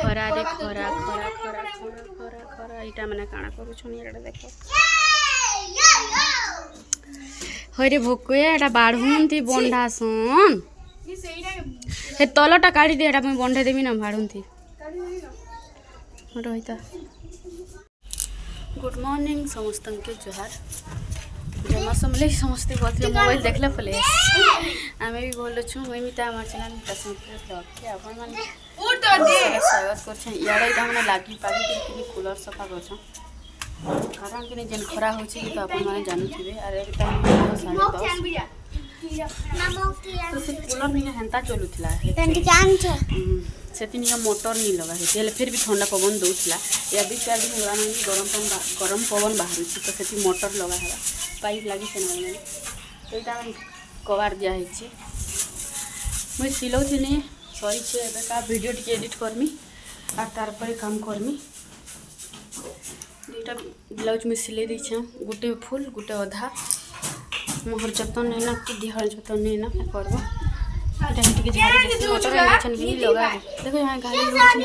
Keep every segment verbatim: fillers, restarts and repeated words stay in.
खरा रे खरा खरा खरा खरा खरा खरा इटा माने काना करू छनी एटा देखो हरे भोकुए एटा बाढुंती बंडा सन हे तलटा काढी दे एटा मैं बंडे देबी ना बाढुंती रहिता। गुड मॉर्निंग समस्त के जोहार जमा समले समस्त बोलते मोबाइल देखले फले आमे भी बोल छु मैं मिता हमर चैनल मिता संस्कृत ब्लॉग के अपन मन उठ तो दे स्वागत कर छ याडा इटा हमने लागी पागी के कूलर सफा कर छ कारण कि जेन खरा हो छी तो अपन माने जानू थिबे अरे टाइम साढ़े दस तो से कूलर नहीं हेंता चलू थिला तंती जान छ सेति निका मोटर नहीं लगा है तेल फिर भी ठंडा पवन दउथला या भी चार दिन होला नहीं गरम पवन गरम पवन बाहर छी तो सेति मोटर लगा है पाइप लागी से ना तो इटा कवर दिया है छी मैं सिलो थिनी सॉरी छे एबे का वीडियो टिके एडिट करमी और तार पर काम करमी दुटा ब्लाउज में सिले दै छ गुटे फुल गुटे आधा मोहर जतन नहीं ना कि दिहर जतन नहीं ना करबो इटा टिके झाड़ी दे मोटर इलेक्शन भी लगा देखो यहां गाली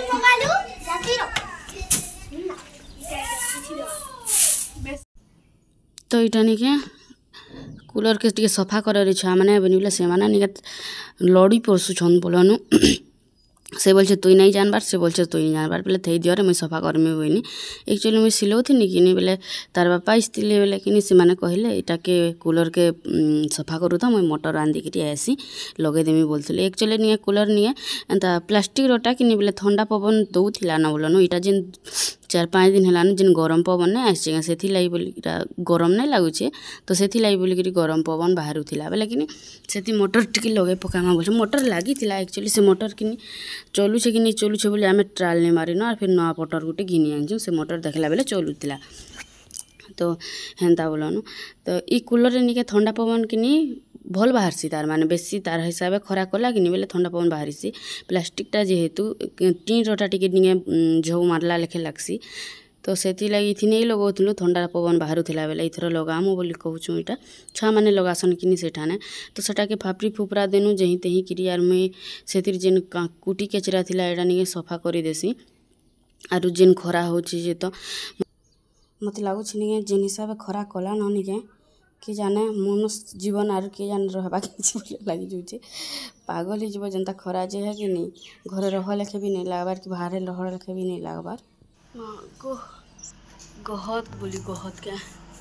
तो इटा नहीं के कूलर के टिके सफा कर छुआ मैंने बनिबले से माने निके लड़ी पड़सु छन बोलनु से बोल तुई नहीं जानबार से बोल तुई नहीं जानबार बोले थई दियो रे मैं सफा करमी बोइनी एक्चुअली मैं सिलो थिनी कि बोले तार बापा इस्तिले बोले कि से माने कहले इटा के कूलर के सफा करू तो मैं मोटर आंदी कि आसी लगे देमी बोलथले एक्चुअली निये कूलर निये एंता प्लास्टिक रोटा कि बोले ठंडा पवन दउथिला ना बोलनु इटा जिन चार पाँच दिन है जिन गरम पवन नहीं आसी से लाई बोली गरम नहीं लगुचे तो से लाई बोलिक गरम पवन बाहर थिला बोले कि से मोटर टिके लगे पकामा बोल मोटर लगी एक्चुअली से मोटर कि चलुचे कि नहीं चलुचे बोली आम ट्रायल नहीं मारिन और फिर नया मोटर गोटे घिनी आनी से मोटर देखला बेले चलुला तो हेन्ता बोलनु तो ई कूलर निके ठंडा पवन कि भल बाहर तार माने बेसी तार हिसाब खरा कला कि बोले ठंडा पवन बाहर प्लास्टिकटा जेहेतु टीन रोटा टिके झौ मारला लेखे लगसी तो से लगी इथि नहीं लगौलु ठंडा पवन बाहर थिला बेले इथर लगामु बोली कहूँ इटा छुआ मैंने लगासन कि सेठाने तो सेटा के फापड़ी फुपरा देनु जही तही कि यार मुई से जेन कुटी केचरा थिला एटा नहीं सफा कर देसी आरु जेन खरा होची जे तो मत लगुच नहीं जेन हिसाब खरा कला न निके कि जाने मनुष्य जीवन आर के जान रहबा कि लगी जाऊे पागल ही जीव जनता खरा जे है कि नहीं घरे रह लेखे भी नहीं लगबार कि बाहर रह लेखे भी नहीं लगबार गो गहत बोली गहत क्या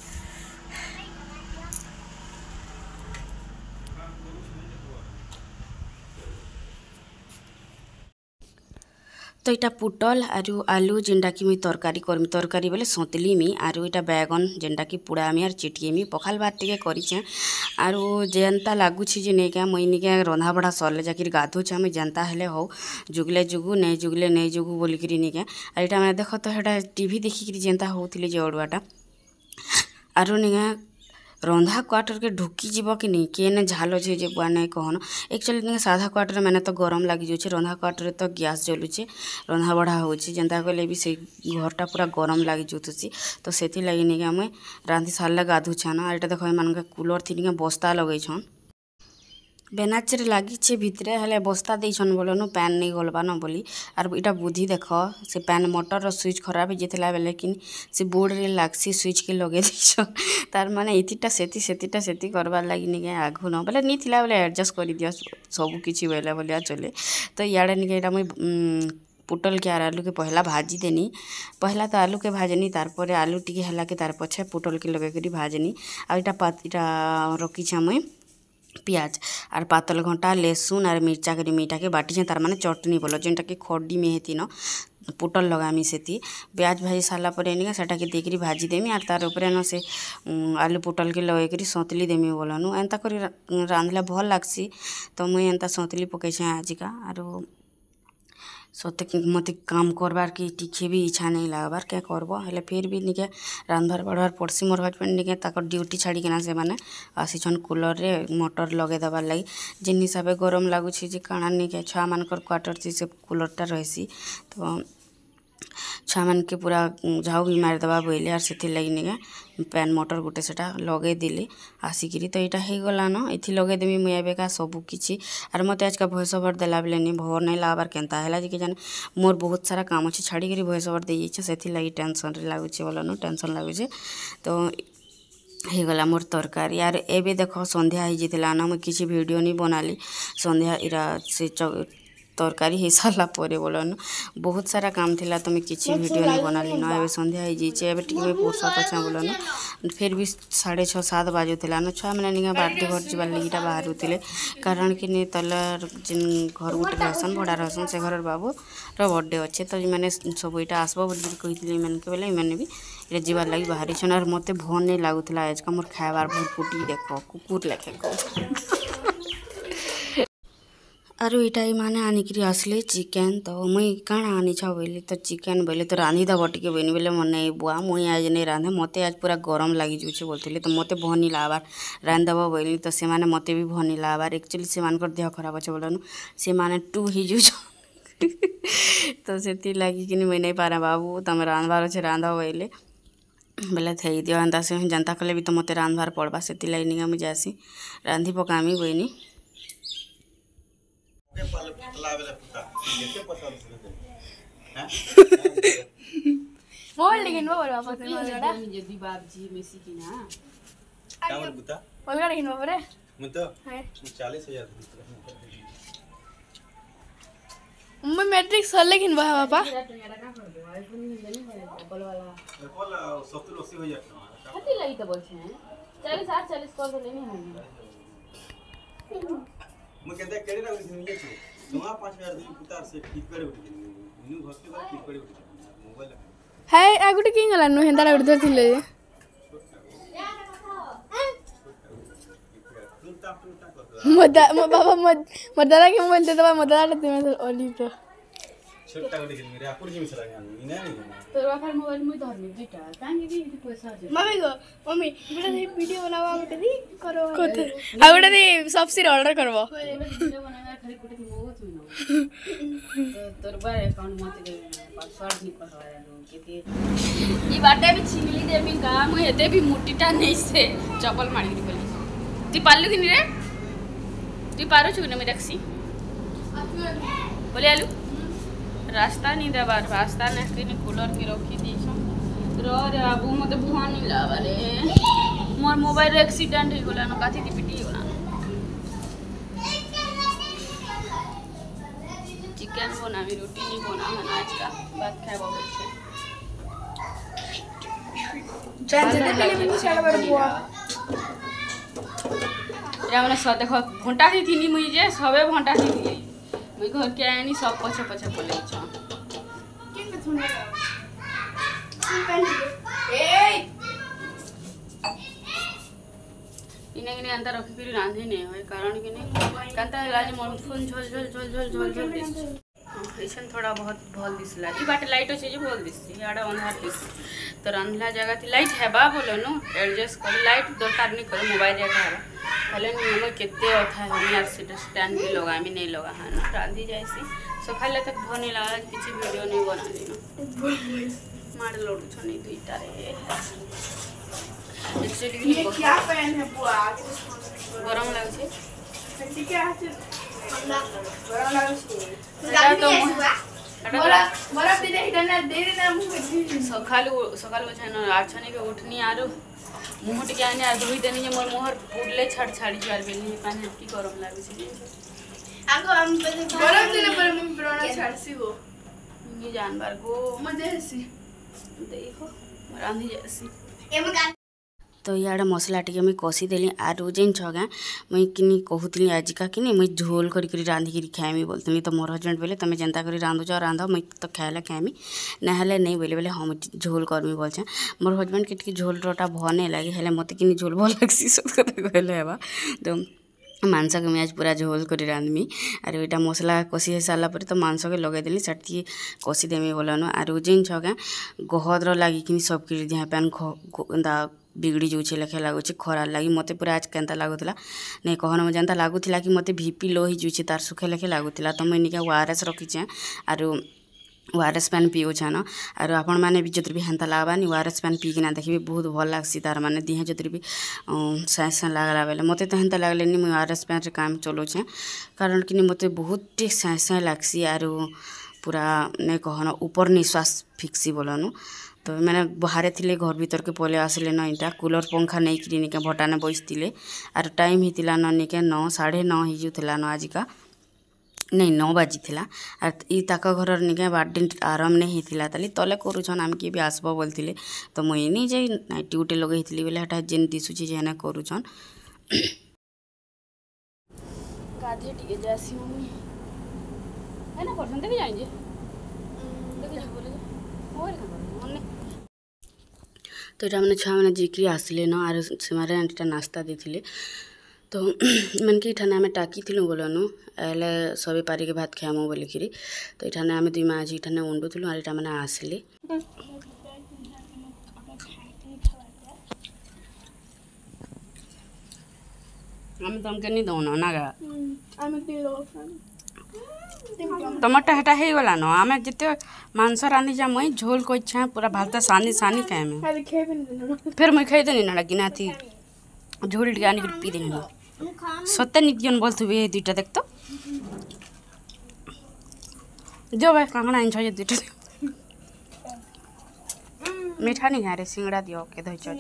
तो इटा पुटल आरु आलू जेनटा कि मुई तरकारी करमी तरकारी बोले सतली मी आरु इटा बैगन जेनटा कि पुड़ामी आर चिटकेमी पखाल भात टिके करिछे आरु जेनता लागुछि जे नेका मुई निके रंधा बढ़ा सरले जाकिर गाधोछे मुई जेनता हेले हो जुगले जुगु नहीं जुगले नहीं जुगु बोलिकरी निके आ इटा माने देखो तो हेटा टीवी देखिकरी जेनता होउथिले जे अडुआटा आरु निके रंधा क्वार्टर के ढुकी जीव कि नहीं केने झाल छे जे बुआ नहीं कहन एक्चुअली साधा क्वार्टर मैंने तो गरम लगी जाऊे रंधा क्वार्टर तो गैस जलुचे रंधा बढ़ा होची जेनता कहले भी से घरटा पूरा गरम लगी जाऊसी तो से लगी नहीं आम रांधि सारे गाधुछन और ये देखो मान कूलर थी बस्ता लगे छन बेनाचर लगी भितरे हेले बस्ता देछन बोलनु पैन नहीं गलबा न बोली और इटा बुद्धि देख से पैन मोटर स्विच खराब हो जाता बेले कि से बोर्ड रे लागसी स्विच के लगे देछ तार माने इतिटा सेति सेतिटा सेति करबार लगी नहीं आगु न बोले नहीं थिला बोले एडजस्ट कर दियो सब किछि बोले बोलिया चले तो याडे निके इटा मैं पुटल के आर आलू के पहला भाजी देनी पहला तो आलू के भाजनी तार आलू टिके हला के तार पछे पुटल के लगे करी भाजनी आ इटा पात इटा रखी छ मैं पियाज और पातल घंटा लहसुन और मिर्चा करी मीठा के बाटी तार माने चटनी बोलो जेनटा कि खड्डी में हेती न पुटल लगामी से प्याज भाजी सारा पर सेटा के देकरी भाजी देमी और तार ऊपर न से आलू पुटल के लगे करी सौतली देमी बोलनु एंता करी रांधला भल लागसी तो मुई एंता सौतली पकई आजिका और सत्य मत काम करबार कि टिके भी इच्छा नहीं लगबार क्या करब हेले फिर भी निके रांधबार बढ़वार पड़सी मोर हजबैंड निके ताकर ड्यूटी छाड़िकिना से माने आसीछन कूलर रे मोटर लगे देबार लगी जिन हिसाब गरम लगुच जे काଣା निके छुआ मानकर क्वार्टर से कूलरटा रहीसी तो छुआ मान के पूरा झाऊ भी मारिदेवा बोले आर से लगी निके पैन मोटर गोटे सेटा लगे दिले आसिकी तो यहाँ हो गलान ये लगेदेमी मुझे एवेका सबू किसी आर मत आज का भॉइस ओवर देला बेले नहीं भर नहीं लगे केनता है कि जाने मोर बहुत सारा काम अच्छे छाड़ी भॉइस ओवर दे से लगी टेंशन लगुच बोलन टेंशन लगुचे तो हो गला मोर तरकारी यार एबे देख संध्या हो जाता ना मुझे किसी वीडियो नहीं बनाली संध्या इरा से तरकारी हो सारा पर बोलन बहुत सारा काम थिला तो मैं किसी वीडियो नहीं बनाली ना एबे संध्या हो जाइए एबे टिके फुर्सत अच्छा बोलन फिर भी साढ़े छः सात बाजुला ना छुआ मैंने निका बार्थ घर जाबार लगिटा बाहर थे कारण कि नहीं तलर जिन घर गोटे रहसन भड़ा रहसन से घर बाबू रो बर्थडे अच्छे तो मैंने सब यहाँ आसब बोल कही मैंने बोले मैंने भी ये जीवार लगी बाहरी छन और मत भल नहीं लगुला आज का मोर खाबार बहुत कुटी देख कुकुर लेखे आरो इटा माने आनिक आसले चिकेन तो मुई काଣା आनी छ बोली तो चिकेन बोले तो रांधी दब टिके बनी बोले मन बुआ मुई आज नहीं रांधे मत आज पूरा गरम लगी जाऊे बोलते तो मत भनी लाबार रांध दब बोली तो से माने मत भी भनी लाबार एक्चुअली से मान देह खराब अच्छे बोलन से माने टू ही जूछ तो से लगी कि मुई नहीं पारा बाबू तुम रांधबार अच्छे रांध बोले बोले थे दियो एंता से जनता कले भी तो मत रांधबार पड़वा से लगी निका मुझे जासी रांधी पकामी बोनी मोल लेकिन वो बोलवा पता नहीं लड़ा जदी बाप जी मेसी की ना क्या बोल बुता बोलवा लेकिन वो बोले मैं तो है चालीस हजार मैं मैट्रिक सर लेकिन वो पापा कॉल सत्तर अस्सी हो जाता कति लगी तो बोलछे चालीस आठ चालीस कर दे नहीं होगी मैं कहता केड़े ना ये छु तुमा पाँच हजार दिन पुतार से ठीक करे उठी न्यू घर के बाद ठीक करे उठी मोबाइल है आगुटे किंग गला नो हेंदा लागुटे थिले मदा म बाबा मद मदारा के मोबाइल दे दबा मदारा ते में ओली तो छोटा गडे के मेरे आपुर जी में चला गया इना नहीं तो वाफर मोबाइल में धर में बेटा काहे की इतनी पैसा दे मम्मी को मम्मी बेटा ये वीडियो बनावा बेटा दी करो कोते आगुटे दी सबसे ऑर्डर करबो वीडियो बनाना खाली कुटे की मोगो तुई न तोर बार अकाउंट मत दे पासवर्ड नहीं करवाया लोग के ई बाटे भी छिंगली देबी का म हेते भी मुट्टीटा नहीं से चपल मारी बोली ती पालु कि रे ती पारो छु न मे रखसी बोले आलू रास्ता नहीं देवार रास्ता नहीं कि कूलर की रखी दी रो रे बाबू मत भुआ नहीं लावा रे मोर मोबाइल एक्सीडेंट हो गला न काथी दी पिटी होला चिकन बनावी रोटी नहीं बना है आज का बात खाबो छे जान जते पहले मुझे सारा बार बुआ या मैंने सब देखो घंटा ही थी मुई जे सबे घंटा ही थी मुई घर के आनी सब पछे पछे बोले छ किन में थुन ए इने इने अंदर रखी फिर रांधे नहीं होय कारण कि नहीं कांता आज मन फोन झल झल झल झल झल झल दिस ऐसन थोड़ा बहुत भल दिसला ई बाटे लाइट अछि जे भल दिस याडा अंधार दिस तो रांधला जगह थी लाइट हेबा बोलो नो एडजस्ट कर लाइट दरकार नहीं कर मोबाइल रे हेबा पहले नहीं केते अथा हम यार से स्टैंड भी लगा मी नहीं लगा है ना रांधी जायसी सखाले तक भनी लगा किछि वीडियो नहीं बना दी मार लोडू छ नहीं दुईटा रे एक्चुअली ये क्या पैन है बुआ गरम लाग छे ठीक है आज ठंडा गरम लाग छे गाड़ी तो मोरा मोरा दे दे ना दे दे ना मुंह सखालू सखालू छ आठ छने के उठनी आरो मुंह टिके आने आ धोई देनी मोर मोहर फुडले छाड़ छाड़ी जार बेली पानी की गरम लागे छे आगो हम गरम दिन पर हम प्रोना छाड़सी हो ये जानवर को मजे हसी देखो रांधी जैसी एम तो याडा मसला टिके मुई कसी देली आरो जेन छगा मुई किनी कहूतली आजिका किनी मुई झोल करी करी रांधी करी खाएमी बोलतनी तो मोर हस्बैंड बोले तमे जनता करी रांधो जा रांधो मुई तो खाएला खाएमी नहले नहीं बोले बोले हम झोल करमी बोलछे मोर हस्बैंड के झोल रोटा भने लागे हेले मते किनी झोल भल लागसी सत कथा कहले हेबा तो मांस के आज पूरा झोल कर रांधमी आर यहाँ मसला कषि हो सारा पर तो मांस के लगे देली सेठी कषि देमी बोलन आर जेन छगा गहद्र लगी कि सब कर दिया पैन दा बिगड़ी जाऊे लेखे लगुच खरार लगी मत पूरा आज केन्ता लगुला नहीं कहन में जनता लगुला कि मत भीपी लो ही जाऊे तार सुखे लेखे लगुला तो मुझे निका ओ आर एस रखीचे आर ओआरएस पानी पिउछन आर आपण मैंने भी जतरी भी हेन्ता लागबानी ओआरएस पानी पीकिना देखिए बहुत भल लागसी तार माने दिहे जतरी भी साए साए लागला बेले मते तो हेन्ता लागलेनी मुई ओआरएस पानी काम चलोछे कारण कि मते बहुत साए साए लागसी आर पूरा नहीं कहन ऊपर निश्वास फिक्सी बोलनु तो मैंने बाहर थिले घर भीतर के पले आसले न इटा कूलर पंखा नहीं कि निके भटाने बसते आर टाइम हितिला न निके नौ साढ़े नौ हिजुला न आजिका नहीं नौ बाजी थिला आर ई ताक घर निके बार्डे आरंभ नहीं हितिला ताली तले करूछन आमके भी आसबो बोलथिले तो मुई नहीं जे नाइटी उटे लगेइथिली बेले हटा जेन दिसुची जेना करूछन गाधे टिके जासी मम्मी है ना परसन देखि जाई जे देखि जा बोले होर का मन्ने तो एटा माने छुआ माने जिक्री आसले न आर सेमारे एटा नाश्ता देथिले तो मन के इठाने आम टाकी थिलु बोलनु एले सबे पारी के भात खामु बोलिकी तो इठाने आम दुई माँ आज इठाने उंडू थिलु आर इटा माने आसले आम तमके नहीं दौन ना गा टमाटर हेटा हे गला न आम जिते मांस रांधि जा मुई झोल को इच्छा पूरा भात सानी सानी खाए में फिर मुई खाई देनी ना गिना थी झोल टिके आनी पी देनी सत्य नित्यन बोलथुबे ए दुईटा देख तो जो भाई कांगना आइन छ दुईटा मीठा नहीं है रे सिंगड़ा दियो के धइ छ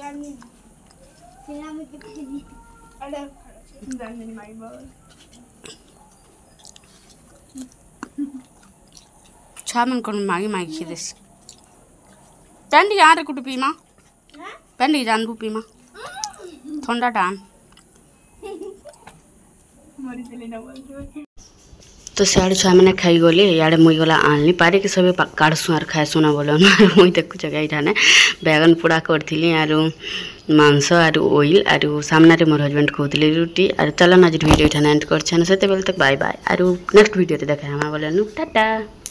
छामन कोन मागी मागी खिदेस पेंडी यार कुटु पीमा पेंडी जान बु पीमा ठंडा डाम तो सियाड़े छुआ मैंने खाई गले इे मुई गला आनली पारे के सब काटसु आर खाएसु ना बोल मुई देखु जगह इठाने बैगन पोड़ा करी आर मांस आर ऑयल आर सामने मोर हजबैंड कहते रुटी आर चलन आज वीडियो इठाने एंड कर से तक बाय बाय आर नेक्स्ट वीडियो देखा बोले टाटा।